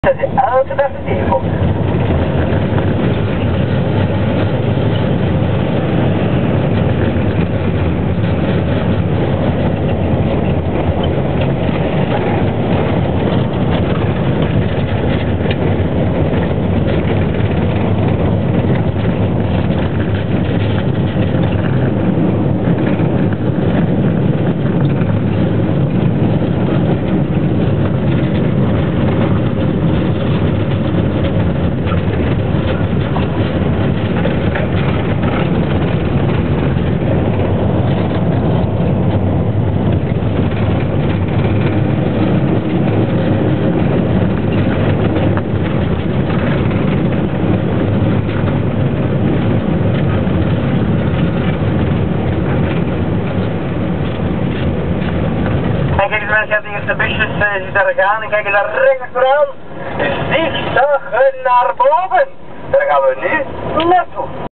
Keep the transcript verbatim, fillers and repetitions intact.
Dat je elke dag de thee komt. En kijk eens mensen, de eerste busjes uh, die daar gaan en kijk eens daar rechts vooraan. Zigzaggen naar boven. Daar gaan we nu naartoe.